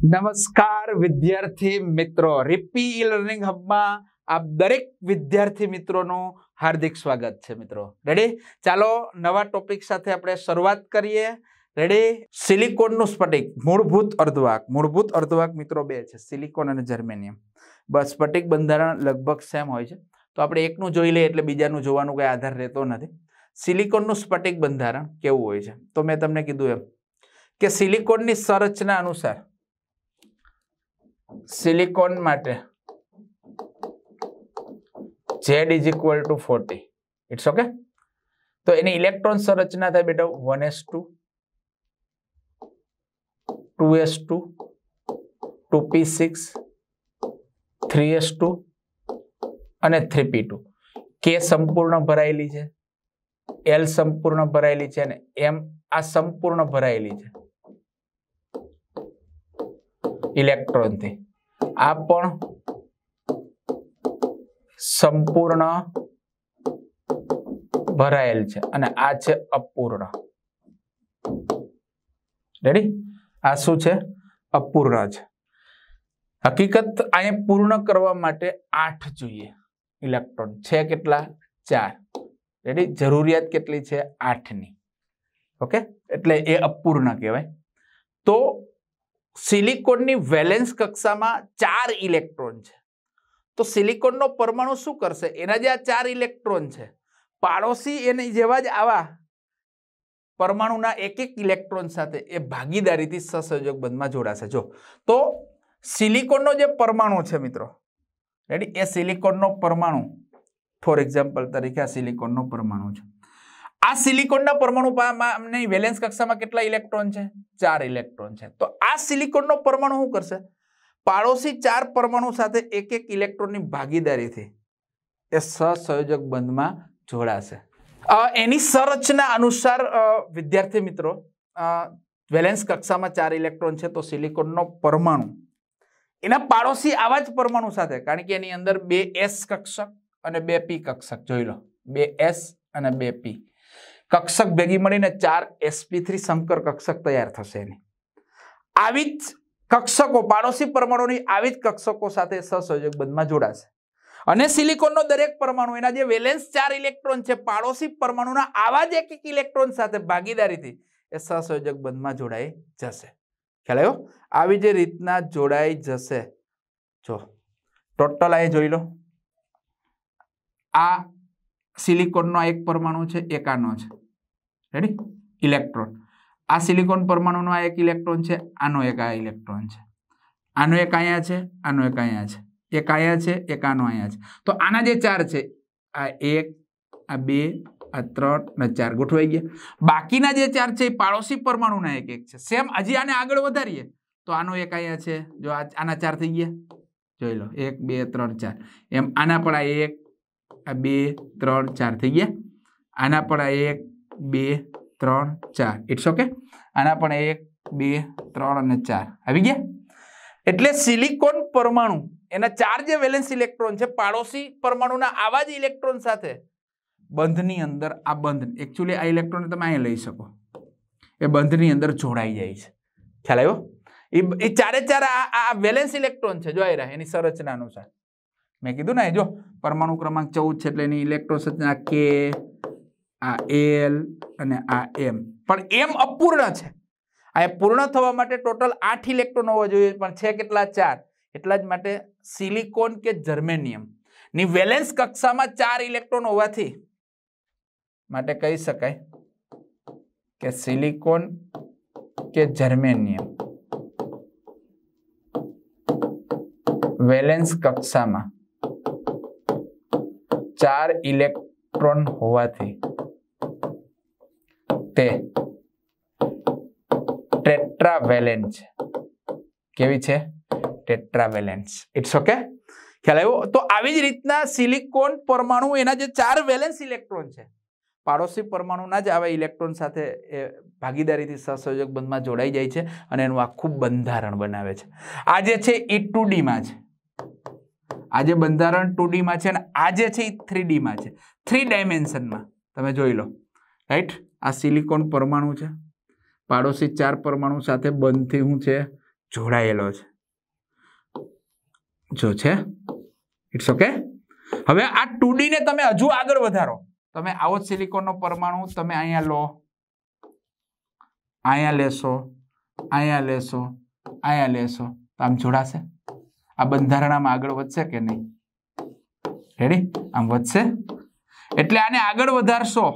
નમસ્કાર વિદ્યાર્થી મિત્રો, રીપી ઈ લર્નિંગ હબમાં આપ દરેક વિદ્યાર્થી મિત્રોનું હાર્દિક સ્વાગત છે. મિત્રો રેડી? ચાલો નવા ટોપિક સાથે આપણે શરૂઆત કરીએ. રેડી? સિલિકોનનું સ્ફટિક, મૂળભૂત અર્ધવાહક મિત્રો બે છે, સિલિકોન અને જર્મેનિયમ. બસ સ્ફટિક બંધારણ લગભગ સેમ હોય છે, તો આપણે એકનું જોઈ લઈએ એટલે બીજાનું જોવાનું કઈ આધાર રહેતો નથી. સિલિકોનનું સ્ફટિક બંધારણ કેવું હોય છે? તો મેં તમને કીધું એમ કે સિલિકોનની સંરચના અનુસાર સિલિકોન માટે Z is equal to 40. It's okay? તો એની ઇલેક્ટ્રોન સંરચના થાય બેટા 1s2, 2s2, 2p6, 3s2 અને 3p2. K સંપૂર્ણ ભરાયેલી છે, L સંપૂર્ણ ભરાયેલી છે અને M આ સંપૂર્ણ ભરાયેલી છે ઇલેક્ટ્રોનથી. આ પણ સંપૂર્ણ ભરાયેલ છે અને આ છે અપૂર્ણ. રેડી? આ શું છે? અપૂર્ણ છે. હકીકત અહીંયા પૂર્ણ કરવા માટે 8 જોઈએ ઇલેક્ટ્રોન. છે કેટલા? 4. રેડી? જરૂરિયાત કેટલી છે? 8ની. ઓકે, એટલે એ અપૂર્ણ કહેવાય. તો સિલિકોનની વેલેન્સ કક્ષામાં 4 ઇલેક્ટ્રોન છે. તો સિલિકોનનો પરમાણુ શું કરશે? એના જે આ 4 ઇલેક્ટ્રોન છે, પાડોશી એની જેવા જ આવા પરમાણુના એક ઇલેક્ટ્રોન સાથે એ ભાગીદારીથી સહસંયોજક બંધમાં જોડાશે. જો તો સિલિકોનનો જે પરમાણુ છે મિત્રો, રેડી? એ સિલિકોનનો પરમાણુ, ફોર એક્ઝામ્પલ તરીકે આ સિલિકોનનો પરમાણુ છે. આ સિલિકોનના પરમાણુની વેલેન્સ કક્ષામાં કેટલા ઇલેક્ટ્રોન છે? 4 ઇલેક્ટ્રોન છે. તો આ સિલિકોનનો પરમાણુ શું કરશે? પાડોશી 4 પરમાણુ સાથે એક ઇલેક્ટ્રોનની ભાગીદારીથી એ સહસંયોજક બંધમાં જોડાશે. એની સંરચના અનુસાર વિદ્યાર્થી મિત્રો, વેલેન્સ કક્ષામાં 4 ઇલેક્ટ્રોન છે, તો સિલિકોનનો પરમાણુ એના પાડોશી આવા જ પરમાણુ સાથે, કારણ કે એની અંદર 2s કક્ષક અને 2p કક્ષક, જોઈ લો, 2s અને 2p કક્ષક ભેગી મળીને 4sp3 સંકર કક્ષક તૈયાર થશે. એની આવી જ કક્ષકો, પાડોશી પરમાણુની આવી જ કક્ષકો સાથે સહસંયોજક બંધમાં જોડાશે. અને સિલિકોનનો દરેક પરમાણુ એના જે વેલેન્સ 4 ઇલેક્ટ્રોન છે, પાડોશી પરમાણુના આવા જ એક ઇલેક્ટ્રોન સાથે ભાગીદારીથી એ સહસંયોજક બંધમાં જોડાઈ જશે. ખ્યાલ આવ્યો? આવી જે રીતના જોડાઈ જશે. જો ટોટલ આ જોઈ લો, આ સિલિકોનનો એક પરમાણુ છે, એક આનો છે. રેડી? ઇલેક્ટ્રોન. આ સિલિકોન પરમાણુનો આ એક ઇલેક્ટ્રોન છે, આનો એક આ ઇલેક્ટ્રોન છે, આનો એક અહીંયા છે, આનો એક અહીંયા છે, એક અહીંયા છે, એક આનો અહીંયા છે. તો આના જે 4 છે, આ 1, આ 2, આ 3 અને 4 ગોઠવાઈ ગયા. બાકીના જે 4 છે એ પાડોશી પરમાણુના એક છે. સેમ હજી આને આગળ વધારીએ તો આનો એક અહીંયા છે, જો આના 4 થઈ ગયા, જોઈ લો, 1, 2, 3, 4. એમ આના પણ આ 1, આ 2, 3, 4 થઈ ગયા. આના પણ આ 1, 2, 3, 4. It's okay. આના પણ 1, 2, 3 અને 4 આવી ગયા. એટલે સિલિકોન પરમાણુ એના 4 જે વેલેન્સ ઇલેક્ટ્રોન છે, પાડોશી પરમાણુના આવા જ ઇલેક્ટ્રોન સાથે બંધની અંદર, આ બંધ એકચ્યુઅલી આ ઇલેક્ટ્રોન તમે અહીંયા લઈ શકો, એ બંધની અંદર જોડાઈ જાય છે. ખ્યાલ આવ્યો? એ 4 આ વેલેન્સ ઇલેક્ટ્રોન છે, જોઈ રહ્યા એની સંરચના અનુસાર. મેં કીધું ને, જો પરમાણુ ક્રમાંક 14 છે એટલે એની ઇલેક્ટ્રોન સંરચના K, આ L અને આ M. પણ M અપૂર્ણ છે. આ પૂર્ણ થવા માટે ટોટલ 8 ઇલેક્ટ્રોન હોવા જોઈએ, પણ છે કેટલા? 4. એટલા જ માટે સિલિકોન કે જર્મેનિયમ ની વેલેન્સ કક્ષામાં 4 ઇલેક્ટ્રોન હોવાથી માટે કહી શકાય કે સિલિકોન કે જર્મેનિયમ વેલેન્સ કક્ષામાં 4 ઇલેક્ટ્રોન હોવાથી તે ટેટ્રાવેલેન્ટ છે. કેવી છે? ટેટ્રાવેલેન્ટ. It's okay. ખ્યાલ આવ્યો? તો આવી જ રીતના સિલિકોન પરમાણુ એના જે 4 વેલેન્સ ઇલેક્ટ્રોન છે, પાડોશી પરમાણુના જ આવા ઇલેક્ટ્રોન સાથે ભાગીદારીથી સહસંયોજક બંધમાં જોડાઈ જાય છે અને એનું આખું બંધારણ બનાવે છે. આ જે છે એ 2D માં છે, આ જે બંધારણ 2D માં છે, અને આ જે છે એ 3D માં છે, 3 ડાયમેન્શનમાં. તમે જોઈ લો, રાઈટ? આ સિલિકોન પરમાણુ છે, પાડોશી 4 પરમાણુ સાથે બંધથી શું છે? જોડાયેલો છે, જો છે, ઇટ્સ ઓકે. હવે આ 2D ને તમે હજુ આગળ વધારો, તમે આવો સિલિકોનનો પરમાણુ તમે અહીંયા લો, અહીંયા લેશો, અહીંયા લેશો, અહીંયા લેશો, તો આમ જોડાશે. આ બંધારણ આમ આગળ વધશે કે નહીં? રેડી? આમ વધશે. એટલે આને આગળ વધારશો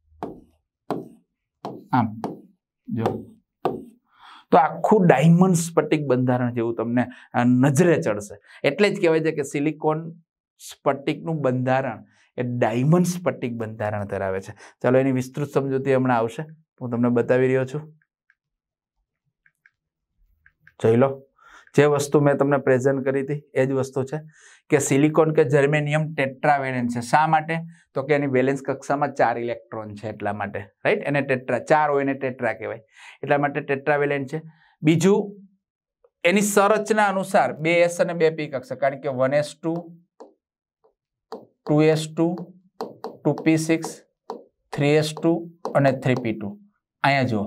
આમ, જો તો આખું ડાયમંડ સ્ફટિક બંધારણ જેવું તમને નજરે ચડશે. એટલે જ કહેવાય છે કે સિલિકોન સ્ફટિકનું બંધારણ એ ડાયમંડ સ્ફટિક બંધારણ ધરાવે છે. ચાલો એની વિસ્તૃત સમજૂતી હમણાં આવશે, હું તમને બતાવી રહ્યો છું. જોઈ લો, જે વસ્તુ મેં તમને પ્રેઝન્ટ કરી હતી એ જ વસ્તુ છે કે સિલિકોન કે જર્મેનિયમ ટેટ્રાવેલેન્ટ છે. શા માટે? તો કે એની વેલેન્સ કક્ષામાં 4 ઇલેક્ટ્રોન છે, એટલા માટે. રાઈટ? એને ટેટ્રા, 4 હોય એને ટેટ્રા કહેવાય, એટલા માટે ટેટ્રાવેલેન્ટ છે. બીજું, એની સંરચના અનુસાર 2s અને 2p કક્ષક, કારણ કે 1s2 2s2 2p6 3s2 અને 3p2. અહીંયા જુઓ,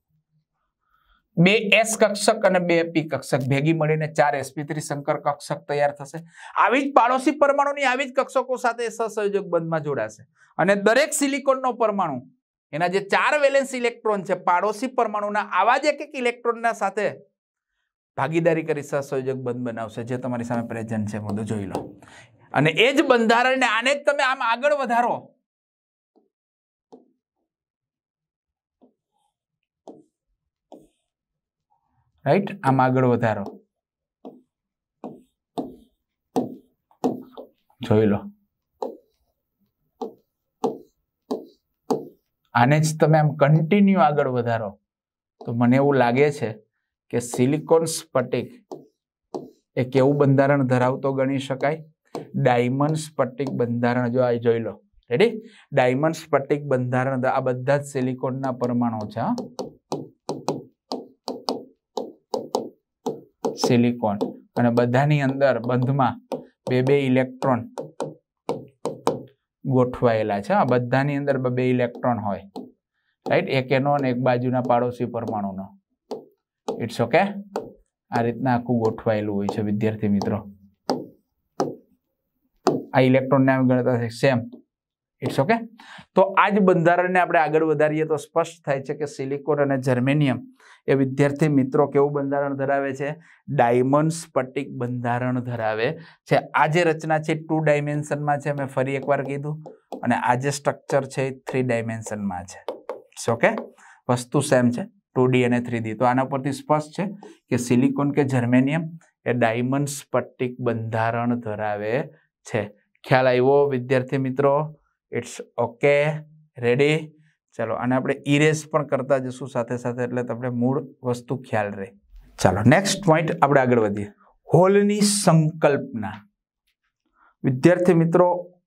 2s કક્ષક અને 2p કક્ષક ભેગી મળીને 4sp3 સંકર કક્ષક તૈયાર થશે. આવી જ પાડોશી પરમાણુની આવી જ કક્ષકો સાથે સહસંયોજક બંધમાં જોડાશે. અને દરેક સિલિકોનનો પરમાણુ એના જે 4 વેલેન્સ ઇલેક્ટ્રોન છે પાડોશી પરમાણુના આવા જ એક ઇલેક્ટ્રોનના સાથે ભાગીદારી કરી સહસંયોજક બંધ બનાવશે, જે તમારી સામે પ્રેઝન્ટ છે. મુદ્દો જોઈ લો. અને એ જ બંધારણને આને જ તમે આમ આગળ વધારો, રાઈટ? આમ આગળ વધારો, જોઈ લો. આને જ તમે આમ કન્ટિન્યુ આગળ વધારો તો મને એવું લાગે છે કે સિલિકોન સ્ફટિક એ કેવું બંધારણ ધરાવતો ગણી શકાય? ડાયમંડ સ્ફટિક બંધારણ. જો આ જોઈ લો. રેડી? ડાયમંડ સ્ફટિક બંધારણ. આ બધા જ સિલિકોનના પરમાણુ છે. સિલિકોન, અને બધાની અંદર બંધમાં 2 ઇલેક્ટ્રોન ગોઠવાયેલા છે. આ બધાની અંદર 2 ઇલેક્ટ્રોન હોય, રાઈટ? એક એનો અને એક બાજુના પાડોશી પરમાણુનો. It's okay. આ રીતના આખું ગોઠવાયેલું હોય છે વિદ્યાર્થી મિત્રો. આ ઇલેક્ટ્રોન ને ગણતા સેમ. It's okay. તો આ જ બંધારણને આપણે આગળ વધારીએ તો સ્પષ્ટ થાય છે કે સિલિકોન અને જર્મેનિયમ એ વિદ્યાર્થી મિત્રો કેવું બંધારણ ધરાવે છે? ડાયમંડ સ્ફટિક બંધારણ ધરાવે છે. આ જે રચના છે 2 ડાયમેન્શનમાં છે, મેં ફરી એકવાર કીધું, અને આ જે સ્ટ્રક્ચર છે એ 3 ડાયમેન્શનમાં છે. It's okay. વસ્તુ સેમ છે, 2D અને 3D. તો આના પરથી સ્પષ્ટ છે કે સિલિકોન કે જર્મેનિયમ એ ડાયમંડ સ્ફટિક બંધારણ ધરાવે છે. ખ્યાલ આવ્યો વિદ્યાર્થી મિત્રો? It's okay. રેડી? ચાલો, આને આપણે ઇરેઝ પણ કરતા જશું સાથે સાથે, એટલે તમને મૂળ વસ્તુ ખ્યાલ રહે. ચાલો, નેક્સ્ટ પોઈન્ટ આપણે આગળ વધીએ. હોલની સંકલ્પના. વિદ્યાર્થી મિત્રો,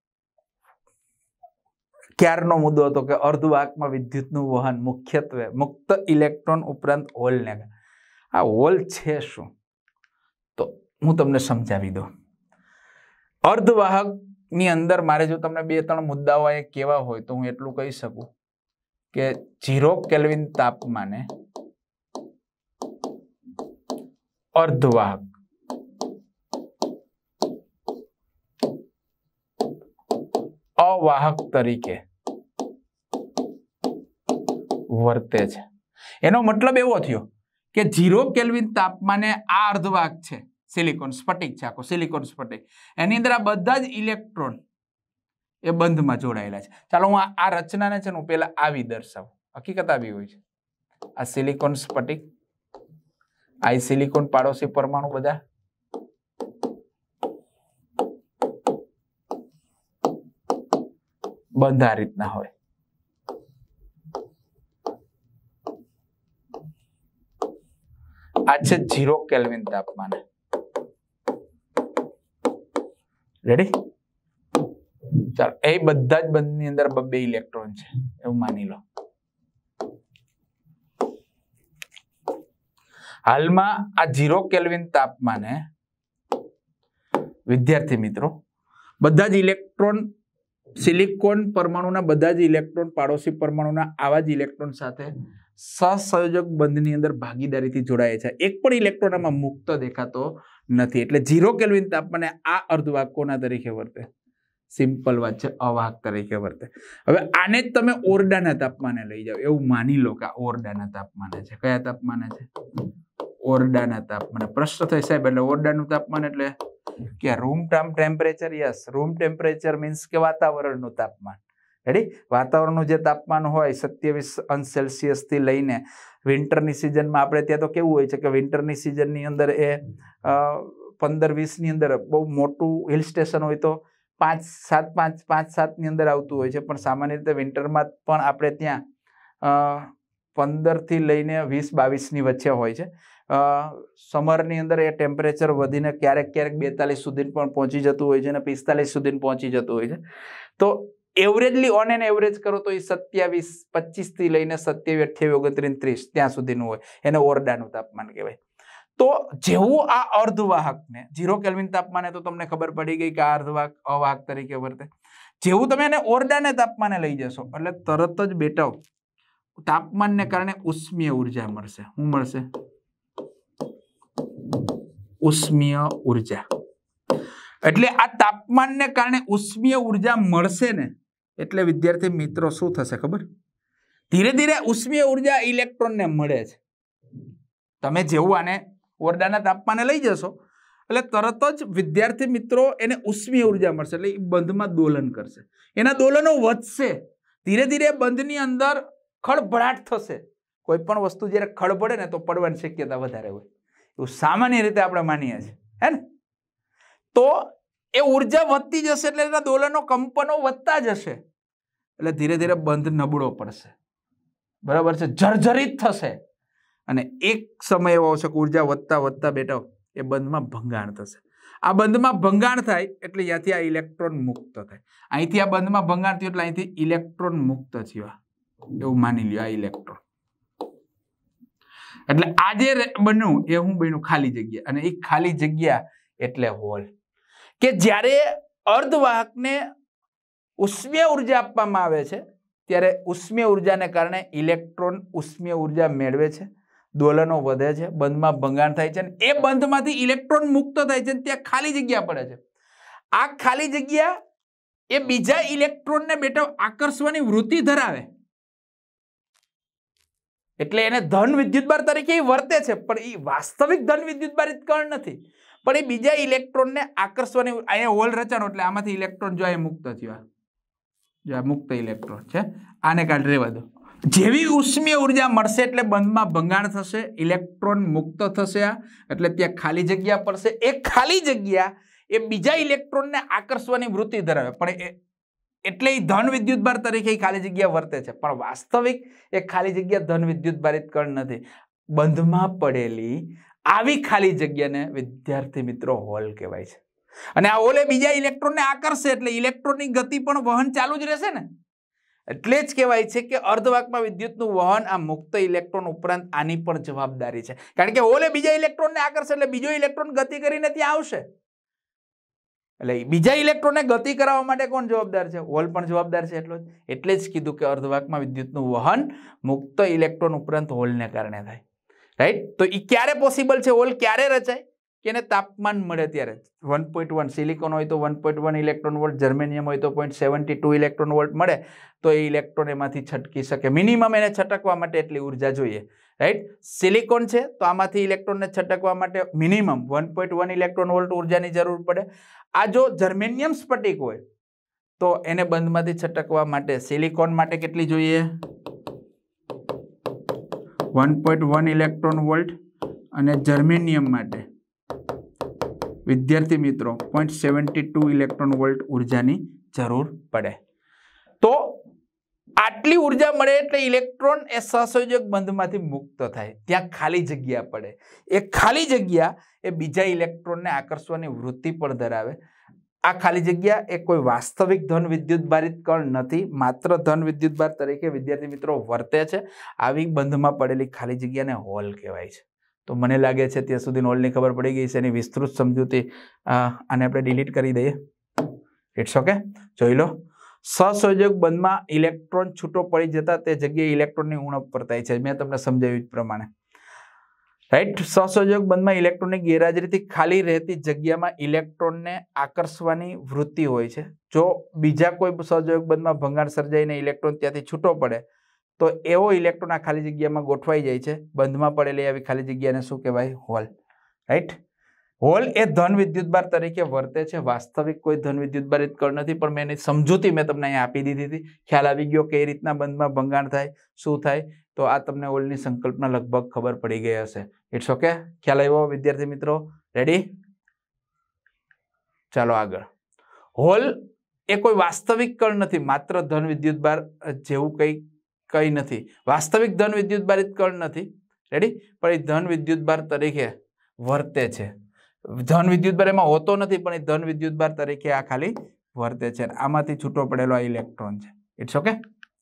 ક્યારનો મુદ્દો હતો કે અર્ધવાહકમાં વિદ્યુતનું વહન મુખ્યત્વે મુક્ત ઇલેક્ટ્રોન ઉપરાંત હોલને. આ હોલ છે શું? તો હું તમને સમજાવી દઉં. અર્ધવાહક ની અંદર મારે જો તમને 2-3 મુદ્દાઓ એ કેવા હોય તો હું એટલું કહી શકું કે 0 કેલ્વિન તાપમાને અર્ધવાહક અવાહક તરીકે વર્તે છે. એનો મતલબ એવો થયો કે 0 કેલ્વિન તાપમાને આ અર્ધવાહક છે, સિલિકોન સ્ફટિક છે, આખો સિલિકોન સ્ફટિક, એની અંદર આ બધા જ ઇલેક્ટ્રોન એ બંધમાં જોડાયેલા છે. ચાલો, હું આ રચનાને છે ને હું પહેલા આવી દર્શાવું. હકીકત આવી હોય છે. આ સિલિકોન સ્ફટિક, આ સિલિકોન પાડોશી પરમાણુ બધા બંધ આ રીતના હોય. આ છે 0 કેલ્વિન તાપમાને. રેડી? ચાલો, એ બધા જ બંધની અંદર 2 ઇલેક્ટ્રોન છે એવું માની લો. હાલમાં આ 0 કેલ્વિન તાપમાને વિદ્યાર્થી મિત્રો બધા જ ઇલેક્ટ્રોન સિલિકોન પરમાણુના બધા જ ઇલેક્ટ્રોન પાડોશી પરમાણુના આવા જ ઇલેક્ટ્રોન સાથે સહસંયોજક બંધની અંદર ભાગીદારીથી જોડાય છે. એક પણ ઇલેક્ટ્રોન આમાં મુક્ત દેખાતો નથી. એટલે 0 કેલ્વિન તાપમાને આ અર્ધવાહક કોના તરીકે વર્તે? સિમ્પલ વાત છે, અવાહક તરીકે વર્તે. હવે આને જ તમે ઓરડાના તાપમાને લઈ જાઓ, એવું માની લો કે આ ઓરડાના તાપમાને છે. કયા તાપમાને છે? ઓરડાના તાપમાને. પ્રશ્ન થાય સાહેબ એટલે ઓરડાનું તાપમાન એટલે કે room temperature? Yes, room temperature means કે વાતાવરણનું તાપમાન. રેડી? વાતાવરણનું જે તાપમાન હોય 27°C થી લઈને વિન્ટરની સિઝનમાં આપણે ત્યાં તો કેવું હોય છે કે વિન્ટરની સિઝનની અંદર એ 15-20 ની અંદર બહુ મોટું હિલ સ્ટેશન હોય તો 5-7 ની અંદર આવતું હોય છે, પણ સામાન્ય રીતે વિન્ટરમાં પણ આપણે ત્યાં 15 થી લઈને 20-22 ની વચ્ચે હોય છે. સમરની અંદર એ ટેમ્પરેચર વધીને ક્યારેક 42 સુધી પણ પહોંચી જતું હોય છે અને 45 સુધી પહોંચી જતું હોય છે. તો એવરેજલી ઓન એન એવરેજ કરો તો એ 27-25 થી લઈને 27-28-29-30 ત્યાં સુધીનું હોય. એને ઓરડાનું તાપમાન કહેવાય. તો જેવું આ અર્ધવાહકને 0 કેલ્વિન તાપમાને તો તમને ખબર પડી ગઈ કે આ અર્ધવાહક અવાહક તરીકે વર્તે. જેવું તમે એને ઓરડાને તાપમાને લઈ જશો એટલે તરત જ બેટા તાપમાનને કારણે ઉષ્મીય ઉર્જા મળશે. શું મળશે? ઉષ્મીય ઉર્જા. એટલે આ તાપમાનને કારણે ઉષ્મીય ઉર્જા મળશે ને એટલે વિદ્યાર્થી મિત્રો શું થશે ખબર? ધીરે ધીરે ઉષ્મીય ઉર્જા ઇલેક્ટ્રોનને મળે છે. તમે જેવું આને ઓરડાના તાપમાને લઈ જશો એટલે તરત જ વિદ્યાર્થી મિત્રો એને ઉષ્મીય ઉર્જા મળશે. એટલે એ બંધમાં દોલન કરશે, એના દોલનો વધશે. ધીરે ધીરે બંધની અંદર ખળભળાટ થશે. કોઈ પણ વસ્તુ જ્યારે ખળભળે ને તો પડવાની શક્યતા વધારે હોય, એવું સામાન્ય રીતે આપણે માનીએ છીએ, હે ને? તો એ ઉર્જા વધતી જશે એટલે એના દોલનો કંપનો વધતા જશે એટલે ધીરે ધીરે બંધ નબળો પડશે. બરાબર છે? જર્જરિત થશે અને એક સમય એવો આવશે કે ઉર્જા વધતા વધતા બેટા એ બંધમાં ભંગાણ થશે. આ બંધમાં ભંગાણ થાય એટલે ત્યાંથી આ ઇલેક્ટ્રોન મુક્ત થાય. અહીંથી આ બંધમાં ભંગાણ થયું એટલે અહીંથી ઇલેક્ટ્રોન મુક્ત થયા એવું માની લ્યો. આ ઇલેક્ટ્રોન એટલે આ જે બન્યું એ હું બન્યું ખાલી જગ્યા, અને એ ખાલી જગ્યા એટલે હોલ. કે જ્યારે અર્ધવાહકને ઉષ્મીય ઉર્જા આપવામાં આવે છે ત્યારે ઉષ્મીય ઉર્જાને કારણે ઇલેક્ટ્રોન ઉષ્મીય ઉર્જા મેળવે છે, દોલનો વધે છે, બંધમાં ભંગાણ થાય છે અને એ બંધમાંથી ઇલેક્ટ્રોન મુક્ત થાય છે, ત્યાં ખાલી જગ્યા પડે છે. આ ખાલી જગ્યા એ બીજા ઇલેક્ટ્રોનને બેટા આકર્ષવાની વૃત્તિ ધરાવે એટલે એને ધન વિદ્યુતભાર તરીકે વર્તે છે, પણ એ વાસ્તવિક ધન વિદ્યુતભારિત કણ નથી, પણ એ બીજા ઇલેક્ટ્રોનને આકર્ષવાની. અહીંયા હોલ રચાણો એટલે આમાંથી ઇલેક્ટ્રોન જો આ મુક્ત થયો, જો આ મુક્ત ઇલેક્ટ્રોન છે, આને કાઢ રહેવા દો. જેવી ઉષ્મીય ઉર્જા મળશે એટલે બંધમાં ભંગાણ થશે, ઇલેક્ટ્રોન મુક્ત થશે, એટલે ત્યાં ખાલી જગ્યા પડશે. એ ખાલી જગ્યા એ બીજા ઇલેક્ટ્રોનને આકર્ષવાની વૃત્તિ ધરાવે, પણ એટલે એ ધન વિદ્યુતભાર તરીકે ખાલી જગ્યા વર્તે છે, પણ વાસ્તવિક એ ખાલી જગ્યા ધન વિદ્યુતભારિત કણ નથી. બંધમાં પડેલી આવી ખાલી જગ્યાને વિદ્યાર્થી મિત્રો હોલ કહેવાય છે. અને આ હોલ એ બીજા ઇલેક્ટ્રોનને આકર્ષે એટલે ઇલેક્ટ્રોનની ગતિ પણ વહન ચાલુ જ રહેશે ને. એટલે જ કહેવાય છે કે અર્ધવાહકમાં વિદ્યુતનું વહન આ મુક્ત ઇલેક્ટ્રોન ઉપરાંત આની પણ જવાબદારી છે, કારણ કે હોલ એ બીજા ઇલેક્ટ્રોનને આકર્ષે એટલે બીજો ઇલેક્ટ્રોન ગતિ કરીને ત્યાં આવશે. એટલે બીજા ઇલેક્ટ્રોનને ગતિ કરાવવા માટે કોણ જવાબદાર છે? હોલ પણ જવાબદાર છે. એટલે જ કીધું કે અર્ધવાહકમાં વિદ્યુતનું વહન મુક્ત ઇલેક્ટ્રોન ઉપરાંત હોલને કારણે થાય. રાઈટ? તો એ ક્યારે પોસિબલ છે? હોલ ક્યારે રચાય? કે એને તાપમાન મળે ત્યારે. 1.1 સિલિકોન હોય તો 1.1 ઇલેક્ટ્રોન વોલ્ટ, જર્મેનિયમ હોય તો 0.72 ઇલેક્ટ્રોન વોલ્ટ મળે તો એ ઇલેક્ટ્રોન એમાંથી છટકી શકે. મિનિમમ એને છટકવા માટે એટલી ઉર્જા જોઈએ. રાઈટ? સિલિકોન છે તો આમાંથી ઇલેક્ટ્રોનને છટકવા માટે મિનિમમ 1.1 ઇલેક્ટ્રોન વોલ્ટ ઉર્જાની જરૂર પડે. આ જો જર્મેનિયમ સ્ફટિક હોય તો એને બંધમાંથી છટકવા માટે સિલિકોન માટે કેટલી જોઈએ? 1.1 ઇલેક્ટ્રોન વોલ્ટ, અને જર્મેનિયમ માટે વિદ્યાર્થી મિત્રો 0.72 ઇલેક્ટ્રોન વોલ્ટ ઉર્જાની જરૂર પડે. તો આટલી ઉર્જા મળે એટલે ઇલેક્ટ્રોન એ સહસંયોજક બંધમાંથી મુક્ત થાય, ત્યાં ખાલી જગ્યા પડે. એ ખાલી જગ્યા એ બીજા ઇલેક્ટ્રોનને આકર્ષવાની વૃત્તિ પણ ધરાવે. આ ખાલી જગ્યા એ કોઈ વાસ્તવિક ધન વિદ્યુતભારિત કણ નથી, માત્ર ધન વિદ્યુતભાર તરીકે વિદ્યાર્થી મિત્રો વર્તે છે. આવી બંધમાં પડેલી ખાલી જગ્યાને હોલ કહેવાય છે. તો મને લાગે છે ત્યાં સુધી હોલની ખબર પડી ગઈ છે. એની વિસ્તૃત સમજૂતી આને આપણે ડિલીટ કરી દઈએ. ઇટ્સ ઓકે, જોઈ લો. સહસંયોજક બંધમાં ઇલેક્ટ્રોન છૂટો પડી જતા તે જગ્યાએ ઇલેક્ટ્રોનની ઉણપ વર્તાય છે. મેં તમને સમજાવ્યું પ્રમાણે, રાઈટ. સહસંયોજક બંધમાં ઇલેક્ટ્રોનની ગેરહાજરીથી ખાલી રહેતી જગ્યામાં ઇલેક્ટ્રોનને આકર્ષવાની વૃત્તિ હોય છે. જો બીજા કોઈ સહસંયોજક બંધમાં ભંગાણ સર્જાઈને ઇલેક્ટ્રોન ત્યાંથી છૂટો પડે તો એવો ઇલેક્ટ્રોન આ ખાલી જગ્યામાં ગોઠવાઈ જાય છે. બંધમાં પડેલી આવી ખાલી જગ્યાને શું કહેવાય? Hall, right. હોલ એ ધન વિદ્યુતભાર તરીકે વર્તે છે. વાસ્તવિક કોઈ ધન વિદ્યુતભારિત કણ નથી, પણ મેં એની સમજૂતી મેં તમને અહીંયા આપી દીધી હતી. ખ્યાલ આવી ગયો કઈ રીતના બંધમાં ભંગાણ થાય, શું થાય? તો આ તમને હોલની સંકલ્પના લગભગ ખબર પડી ગઈ હશે. It's okay. ખ્યાલ આવ્યો વિદ્યાર્થી મિત્રો? રેડી? ચાલો આગળ. હોલ એ કોઈ વાસ્તવિક કણ નથી, માત્ર ધન વિદ્યુતભાર જેવું કઈ નથી. વાસ્તવિક ધન વિદ્યુતભારિત કણ નથી, રેડી, પણ એ ધન વિદ્યુતભાર તરીકે વર્તે છે. ધન વિદ્યુતભાર એમાં હોતો નથી, પણ એ ધન વિદ્યુતભાર તરીકે આ ખાલી વર્તે છે. આમાંથી છૂટો પડેલો આ ઇલેક્ટ્રોન છે. It's okay.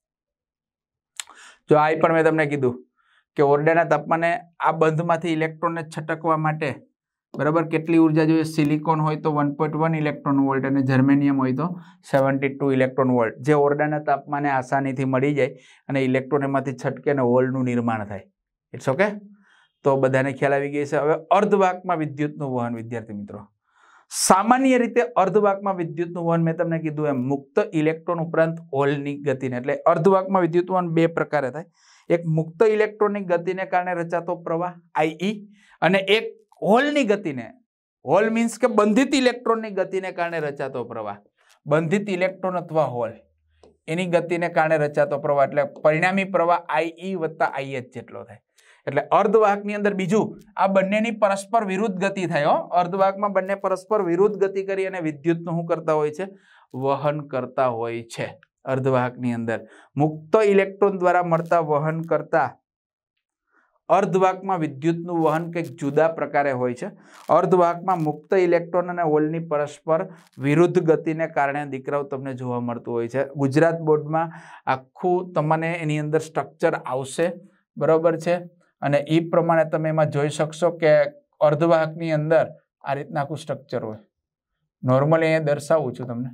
જો આ પણ મેં તમને કીધું કે ઓરડાના તાપમાને આ બંધમાંથી ઇલેક્ટ્રોનને છટકવા માટે બરાબર કેટલી ઉર્જા જોઈએ? સિલિકોન હોય તો 1.1 ઇલેક્ટ્રોન વોલ્ટ અને જર્મેનિયમ હોય તો 72 ઇલેક્ટ્રોન વોલ્ટ, જે ઓરડાના તાપમાને આસાનીથી મળી જાય અને ઇલેક્ટ્રોન એમાંથી છટકે અને હોલનું નિર્માણ થાય. It's okay. તો બધાને ખ્યાલ આવી ગઈ છે. હવે અર્ધવાહકમાં વિદ્યુતનું વહન, વિદ્યાર્થી મિત્રો, સામાન્ય રીતે અર્ધવાહકમાં વિદ્યુતનું વહન મેં તમને કીધું એમ મુક્ત ઇલેક્ટ્રોન ઉપરાંત હોલની ગતિને, એટલે અર્ધવાહકમાં વિદ્યુત વહન બે પ્રકારે થાય. એક મુક્ત ઇલેક્ટ્રોનની ગતિને કારણે રચાતો પ્રવાહ I.E. અને એક હોલની ગતિને, હોલ મીન્સ કે બંધિત ઇલેક્ટ્રોનની ગતિને કારણે રચાતો પ્રવાહ. બંધિત ઇલેક્ટ્રોન અથવા હોલ એની ગતિને કારણે રચાતો પ્રવાહ, એટલે પરિણામી પ્રવાહ I.E. વત્તા I.H. જેટલો થાય. એટલે અર્ધવાહકની અંદર બીજું આ બંનેની પરસ્પર વિરુદ્ધ ગતિ થાય. અર્ધવાહકમાં બંને પરસ્પર વિરુદ્ધ ગતિ કરી અને વિદ્યુતનું શું કરતા હોય છે? વહન કરતા હોય છે. અર્ધવાહકની અંદર મુક્ત ઇલેક્ટ્રોન દ્વારા મળતા વહન કરતા અર્ધવાહકમાં વિદ્યુતનું વહન કંઈક જુદા પ્રકારે હોય છે. અર્ધવાહકમાં મુક્ત ઇલેક્ટ્રોન અને હોલની પરસ્પર વિરુદ્ધ ગતિને કારણે દીકરાઓ તમને જોવા મળતું હોય છે. ગુજરાત બોર્ડમાં આખું તમને એની અંદર સ્ટ્રક્ચર આવશે, બરોબર છે, અને એ પ્રમાણે તમે એમાં જોઈ શકશો કે અર્ધવાહકની અંદર આ રીતના આખું સ્ટ્રક્ચર હોય. નોર્મલી અહીંયા દર્શાવું છું તમને.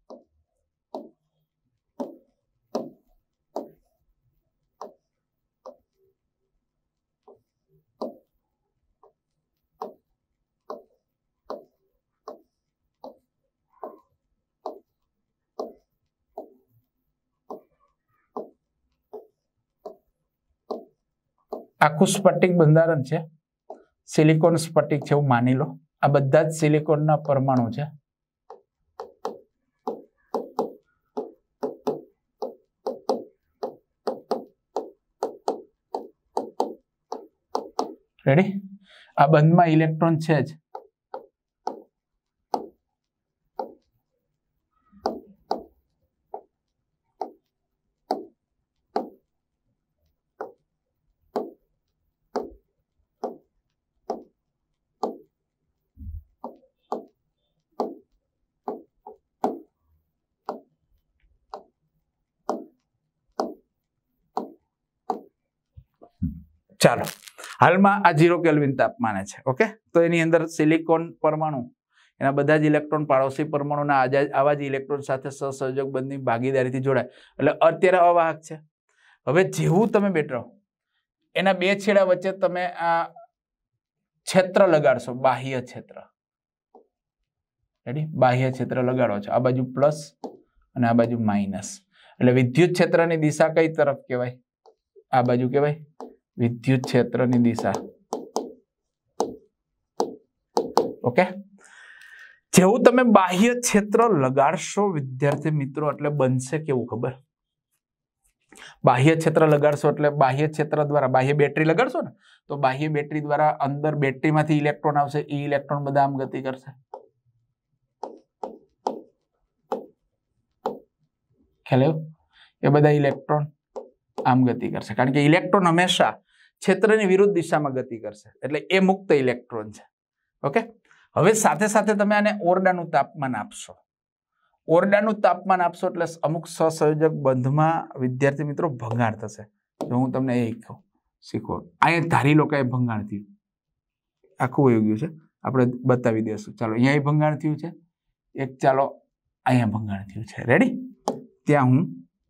આખું સ્ફટિક બંધારણ છે, સિલિકોન સ્ફટિક છે એવું માની લો. આ બધા જ સિલિકોનના પરમાણુ છે. રેડી? આ બંધમાં ઇલેક્ટ્રોન છે જ. ચાલો, હાલમાં આ 0 કેલ્વિન તાપમાને છે. ઓકે, તો એની અંદર સિલિકોન પરમાણુ એના બધા જ ઇલેક્ટ્રોન પાડોશી પરમાણુના આવા જ ઇલેક્ટ્રોન સાથે સહસંયોજક બંધની ભાગીદારીથી જોડાય, એટલે અત્યારે અવાહક છે. હવે જેવું તમે બેઠો એના બે છેડા વચ્ચે તમે આ ક્ષેત્ર લગાડશો, બાહ્ય ક્ષેત્ર. રેડી? બાહ્ય ક્ષેત્ર લગાડો છો. આ બાજુ પ્લસ અને આ બાજુ માઇનસ, એટલે વિદ્યુત ક્ષેત્રની દિશા કઈ તરફ કહેવાય? આ બાજુ કહેવાય વિદ્યુત ક્ષેત્રની દિશા. ઓકે, જેવું તમે બાહ્ય ક્ષેત્ર લગાડશો વિદ્યાર્થી મિત્રો, એટલે બનશે કેવું ખબર? બાહ્ય ક્ષેત્ર લગાડશો એટલે બાહ્ય ક્ષેત્ર દ્વારા, બાહ્ય બેટરી લગાડશો ને, તો બાહ્ય બેટરી દ્વારા અંદર બેટરીમાંથી ઇલેક્ટ્રોન આવશે. એ ઇલેક્ટ્રોન બધા આમ ગતિ કરશે. ખ્યાલ આવ્યો? એ બધા ઇલેક્ટ્રોન આમ ગતિ કરશે, કારણ કે ઇલેક્ટ્રોન હંમેશા ક્ષેત્રની વિરુદ્ધ દિશામાં ગતિ કરશે, એટલે એ મુક્ત ઇલેક્ટ્રોન છે. ઓકે, હવે સાથે સાથે તમે આને ઓરડાનું તાપમાન આપશો. ઓરડાનું તાપમાન આપશો એટલે અમુક સહસંયોજક બંધમાં વિદ્યાર્થી મિત્રો ભંગાણ થશે. જો હું તમને એ શીખવું, અહીંયા ધારી લો કે ભંગાણ થયું, આખું વયું ગયું છે, આપણે બતાવી દઈશું. ચાલો, અહીંયા ભંગાણ થયું છે એક, ચાલો અહીંયા ભંગાણ થયું છે. રેડી? ત્યાં હું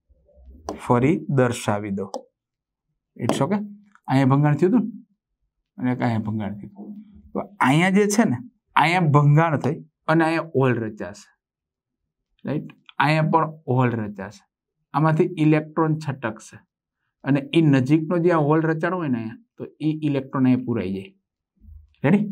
ફરી દર્શાવી દઉં. It's okay. અહીંયા ભંગાણ થયું હતું ને અને અહીંયા ભંગાણ થયું. તો અહીંયા જે છે ને અહીંયા ભંગાણ થઈ અને અહીંયા હોલ રચાશે, રાઈટ. અહીંયા પણ હોલ રચાશે, આમાંથી ઇલેક્ટ્રોન છટકશે અને એ નજીકનો જે આ હોલ રચાણો હોય ને અહીંયા, તો એ ઇલેક્ટ્રોન અહીંયા પૂરાઈ જાય. રેડી.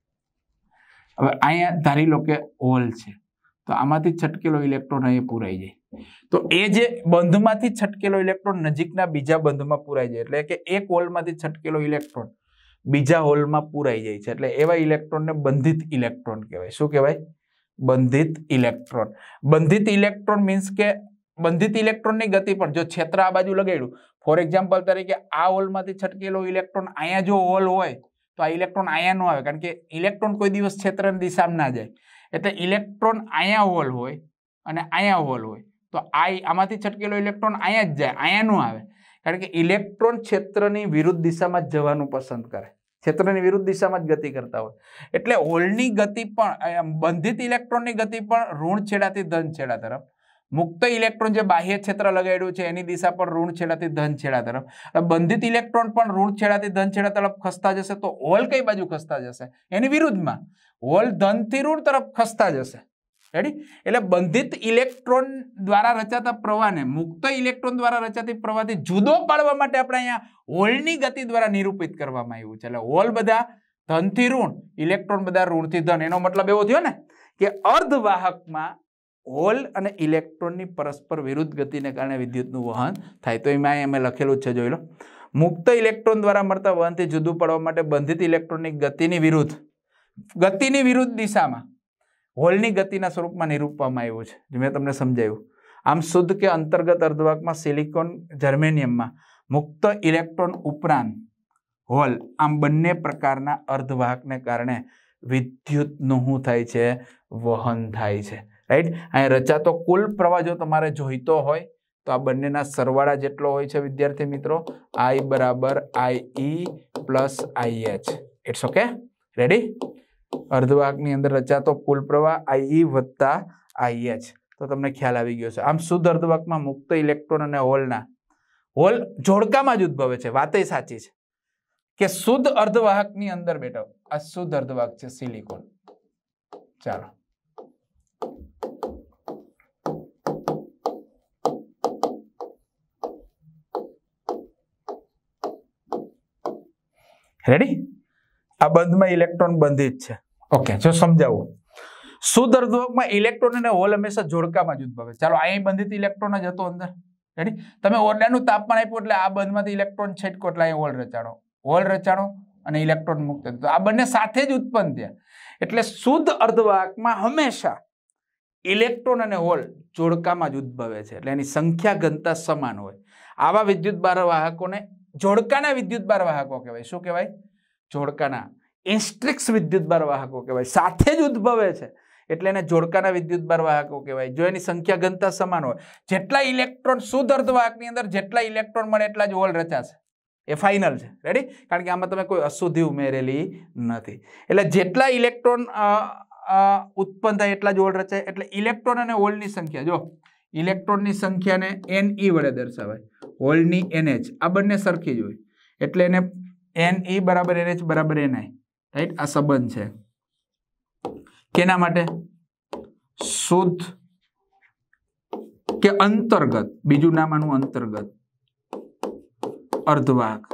હવે અહીંયા ધારી લો કે હોલ છે, તો આમાંથી છટકેલો ઇલેક્ટ્રોન અહીંયા પૂરાઈ જાય. તો એ જે બંધમાંથી છટકેલો ઇલેક્ટ્રોન નજીકના બીજા બંધમાં પૂરાઈ જાય, એટલે કે એક હોલમાંથી છટકેલો ઇલેક્ટ્રોન બીજા હોલમાં પૂરાઈ જાય છે, એટલે એવા ઇલેક્ટ્રોનને બંધિત ઇલેક્ટ્રોન કહેવાય. શું કહેવાય? બંધિત ઇલેક્ટ્રોન. બંધિત ઇલેક્ટ્રોન મીન્સ કે બંધિત ઇલેક્ટ્રોનની ગતિ પણ જો ક્ષેત્ર આ બાજુ લગાડ્યું, ફોર એક્ઝામ્પલ તરીકે આ હોલમાંથી છટકેલો ઇલેક્ટ્રોન અહીંયા જો હોલ હોય તો આ ઇલેક્ટ્રોન અહીંયા નો આવે, કારણ કે ઇલેક્ટ્રોન કોઈ દિવસ ક્ષેત્રની દિશામાં ના જાય. એટલે ઇલેક્ટ્રોન અહીંયા હોલ હોય અને અહીંયા હોલ હોય તો આમાંથી છટકેલો ઇલેક્ટ્રોન અહીંયા જ જાય, અહીંયા નો આવે, કારણ કે ઇલેક્ટ્રોન ક્ષેત્રની વિરુદ્ધ દિશામાં જ જવાનું પસંદ કરે, ક્ષેત્રની વિરુદ્ધ દિશામાં જ ગતિ કરતા હોય. એટલે હોલની ગતિ પણ, બંધિત ઇલેક્ટ્રોનની ગતિ પણ ઋણ છેડાથી ધન છેડા તરફ, મુક્ત ઇલેક્ટ્રોન જે બાહ્ય ક્ષેત્ર લગાડ્યું છે એની દિશા પણ ઋણ છેડાથી ધન છેડા તરફ, બંધિત ઇલેક્ટ્રોન પણ ઋણ છેડાથી ધન છેડા તરફ ખસતા જશે. તો હોલ કઈ બાજુ ખસતા જશે? એની વિરુદ્ધમાં. હોલ ધનથી ઋણ તરફ ખસતા જશે. રેડી. એટલે બંધિત ઇલેક્ટ્રોન દ્વારા રચાતા પ્રવાહને મુક્ત ઇલેક્ટ્રોન દ્વારા રચાતી પ્રવાહથી જુદો પાડવા માટે આપણે અહીંયા હોલની ગતિ દ્વારા નિરૂપિત કરવામાં આવ્યું છે. એટલે હોલ બધા ધનથી ઋણ, ઇલેક્ટ્રોન બધા ઋણથી ધન. એનો મતલબ એવો થયો ને કે અર્ધવાહકમાં હોલ અને ઇલેક્ટ્રોનની પરસ્પર વિરુદ્ધ ગતિને કારણે વિદ્યુતનું વહન થાય. તો એમાં અમે લખેલું છે, જોઈ લો. મુક્ત ઇલેક્ટ્રોન દ્વારા મળતા વહનથી જુદું પાડવા માટે બંધિત ઇલેક્ટ્રોનની ગતિની વિરુદ્ધ દિશામાં હોલની ગતિના સ્વરૂપમાં નિરૂપવામાં આવ્યું છે, જે મેં તમને સમજાવ્યું. આમ શુદ્ધ કે અંતર્ગત અર્ધવાહકમાં સિલિકોન, જર્મેનિયમમાં મુક્ત ઇલેક્ટ્રોન ઉપરાંત હોલ, આમ બંને પ્રકારના અર્ધવાહકને કારણે વિદ્યુતનું શું થાય છે? વહન થાય છે. રાઈટ. અહીં રચાતો કુલ પ્રવાહ જો તમારે જોઈતો હોય તો આ બંનેના સરવાળા જેટલો હોય છે વિદ્યાર્થી મિત્રો, I બરાબર IE plus IH. It's okay. Ready. અર્ધવાહકની અંદર રચાતો કુલ પ્રવાહ IE વત્તા IH. તો તમને ખ્યાલ આવી ગયો છે. આમ શુદ્ધ અર્ધવાહકમાં મુક્ત ઇલેક્ટ્રોન અને હોલ જોડકામાં જ ઉદ્ભવે છે. વાત એ સાચી છે કે શુદ્ધ અર્ધવાહકની અંદર બેઠો આ શુદ્ધ અર્ધવાહક છે સિલિકોન. ચાલો, રેડી. આ બંધમાં ઇલેક્ટ્રોન બંધિત છે. ઓકે, જો સમજાવું. શુદ્ધ અર્ધવાહકમાં ઇલેક્ટ્રોન અને હોલ હંમેશા જોડકામાં જ ઉદ્ભવે. ચાલો, અહીં બંધિત ઇલેક્ટ્રોન જ હતો અંદર. રેડી. તમે ઓરડાનું તાપમાન આપ્યું એટલે આ બંધમાંથી ઇલેક્ટ્રોન છટકો એટલે અહીં હોલ રચાણો અને ઇલેક્ટ્રોન મુક્ત થયો. આ બંને સાથે જ ઉત્પન્ન થયા. એટલે શુદ્ધ અર્ધવાહકમાં હંમેશા ઇલેક્ટ્રોન અને હોલ જોડકામાં જ ઉદ્ભવે છે, એટલે એની સંખ્યા ઘનતા સમાન હોય. આવા વિદ્યુતભાર વાહકોને જોડકાના વિદ્યુતભાર વાહકો કહેવાય. શું કહેવાય? જોડકાના ઇન્સ્ટ્રિક્સ વિદ્યુતભાર વાહકો કહેવાય. સાથે જ ઉદ્ભવે છે એટલે એને જોડકાના વિદ્યુતભાર વાહકો કહેવાય. જો એની સંખ્યા ઘનતા સમાન હોય, જેટલા ઇલેક્ટ્રોન શુદ્ધ અર્ધવાહકની અંદર જેટલા ઇલેક્ટ્રોન મળે એટલા જ હોલ રચાશે. એ ફાઇનલ છે. રેડી. કારણ કે આમાં તમે કોઈ અશુદ્ધિ ઉમેરેલી નથી. એટલે જેટલા ઇલેક્ટ્રોન ઉત્પન્ન થાય એટલા જ હોલ રચાય. એટલે ઇલેક્ટ્રોન અને હોલની સંખ્યા, જો ઇલેક્ટ્રોનની સંખ્યાને Ne વડે દર્શાવાય, હોલની NH. આ બંને સરખી જ હોય એટલે એને Ne બરાબર NH બરાબર Ni. રાઈટ. આ સંબંધ છે. કેના માટે? શુદ્ધ કે અંતર્ગત, બીજું નામ આનું અંતર્ગત અર્ધવાહક.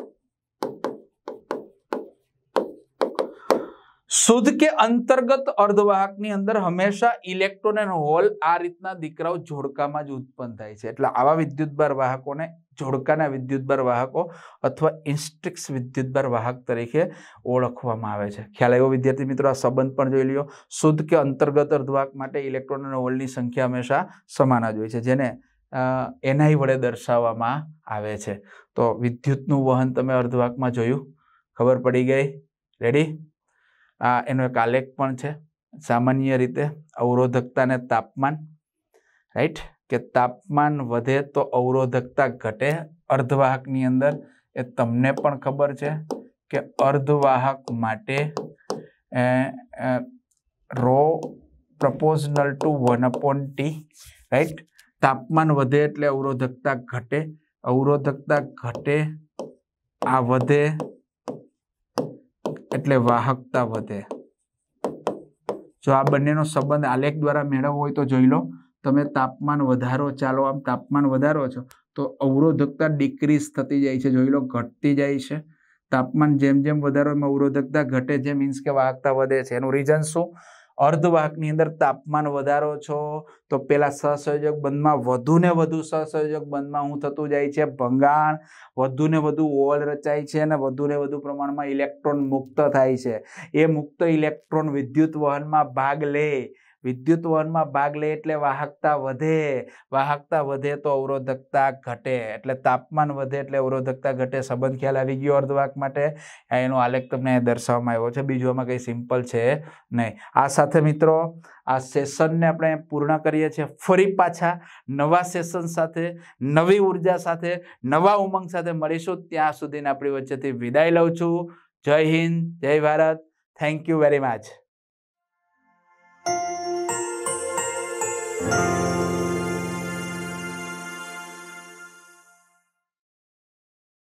શુદ્ધ કે અંતર્ગત અર્ધવાહકની અંદર હંમેશા ઇલેક્ટ્રોન અને હોલ આ રીતના દીકરાઓ જોડકામાં જ ઉત્પન્ન થાય છે. એટલે આવા વિદ્યુતભાર વાહકોને જોડકાના વિદ્યુતભાર વાહકો અથવા ઇન્સ્ટ્રિક્સ વિદ્યુતભાર વાહક તરીકે ઓળખવામાં આવે છે. ખ્યાલ આવ્યો વિદ્યાર્થી મિત્રો? આ સંબંધ પણ જોઈ લ્યો. શુદ્ધ કે અંતર્ગત અર્ધવાહક માટે ઇલેક્ટ્રોન અને હોલની સંખ્યા હંમેશા સમાન જ હોય છે, જેને Ni વડે દર્શાવવામાં આવે છે. તો વિદ્યુતનું વહન તમે અર્ધવાહકમાં જોયું, ખબર પડી ગઈ. રેડી. એનો એક આલેખ પણ છે. સામાન્ય રીતે અવરોધકતા અને તાપમાન, રાઈટ, કે તાપમાન વધે તો અવરોધકતા ઘટે અર્ધવાહકની અંદર. એ તમને પણ ખબર છે કે અર્ધવાહક માટે ρ proportional to 1/t, રાઈટ. તાપમાન વધે એટલે અવરોધકતા ઘટે, અવરોધકતા ઘટે આ વધે એટલે વાહકતા વધે। જો આ બંનેનો સંબંધ આલેખ દ્વારા મેળવવો હોય તો જોઈ લો। તમે તાપમાન વધારો, ચાલો આમ તાપમાન વધારો છો તો અવરોધકતા ડિક્રીઝ થતી જાય છે, જોઈ લો ઘટતી જાય છે। તાપમાન જેમ જેમ વધારો એમ અવરોધકતા ઘટે છે, મીન્સ કે વાહકતા વધે છે। એનું રીઝન શું? અર્ધવાહકની અંદર તાપમાન વધારો છો તો પેલા સહસંયોજક બંધમાં વધુ ને વધુ સહસંયોજક બંધમાં શું થતું જાય છે? ભંગાણ, વધુ ને વધુ હોલ રચાય છે અને વધુ ને વધુ પ્રમાણમાં ઇલેક્ટ્રોન મુક્ત થાય છે। એ મુક્ત ઇલેક્ટ્રોન વિદ્યુત વહનમાં ભાગ લે, વિદ્યુત વહનમાં ભાગ લે એટલે વાહકતા વધે, વાહકતા વધે તો અવરોધકતા ઘટે, એટલે તાપમાન વધે એટલે અવરોધકતા ઘટે। સંબંધ ખ્યાલ આવી ગયો અર્ધવાહક માટે? એનો આલેખ તમને દર્શાવવામાં આવ્યો છે, બીજું આમાં કઈ સિમ્પલ છે નહીં। આ સાથે મિત્રો આ સેશનને આપણે પૂર્ણ કરીએ છીએ। ફરી પાછા નવા સેશન સાથે, નવી ઉર્જા સાથે, નવા ઉમંગ સાથે મળીશું। ત્યાં સુધીને આપણી વચ્ચેથી વિદાય લઉં છું। જય હિન્દ, જય Bharat, thank you very much.